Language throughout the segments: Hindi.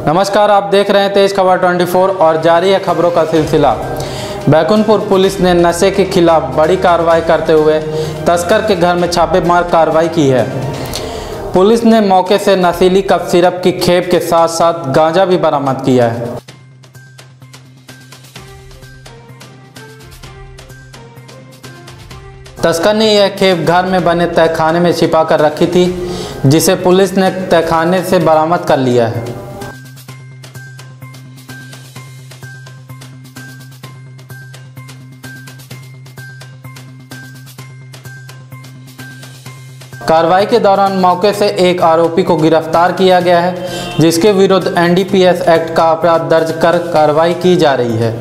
नमस्कार, आप देख रहे हैं तेज खबर 24 और जारी है खबरों का सिलसिला। बैकुंठपुर पुलिस ने नशे के खिलाफ बड़ी कार्रवाई करते हुए तस्कर के घर में छापेमार कार्रवाई की है। पुलिस ने मौके से नशीली कफ सिरप की खेप के साथ साथ गांजा भी बरामद किया है। तस्कर ने यह खेप घर में बने तहखाने में छिपा कर रखी थी, जिसे पुलिस ने तहखाने से बरामद कर लिया है। कार्रवाई के दौरान मौके से एक आरोपी को गिरफ्तार किया गया है, जिसके विरुद्ध एनडीपीएस एक्ट का अपराध दर्ज कर कार्रवाई की जा रही है।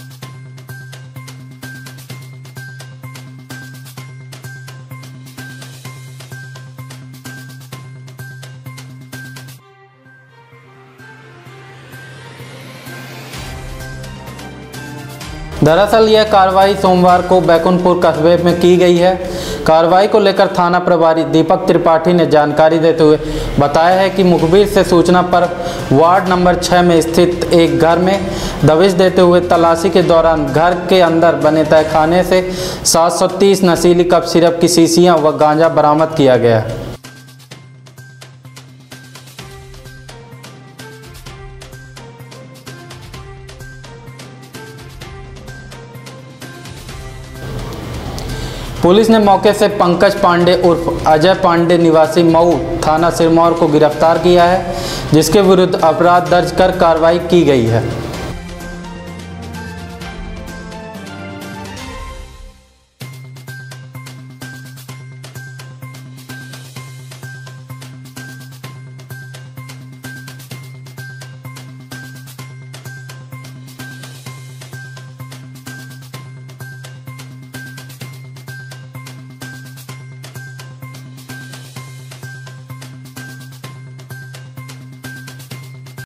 दरअसल यह कार्रवाई सोमवार को बैकुंठपुर कस्बे में की गई है। कार्रवाई को लेकर थाना प्रभारी दीपक त्रिपाठी ने जानकारी देते हुए बताया है कि मुखबिर से सूचना पर वार्ड नंबर 6 में स्थित एक घर में दबिश देते हुए तलाशी के दौरान घर के अंदर बने तहखाने से 730 नशीली कफ सिरप की शीशियां व गांजा बरामद किया गया। पुलिस ने मौके से पंकज पांडे उर्फ अजय पांडे निवासी मऊ थाना सिरमौर को गिरफ्तार किया है, जिसके विरुद्ध अपराध दर्ज कर कार्रवाई की गई है।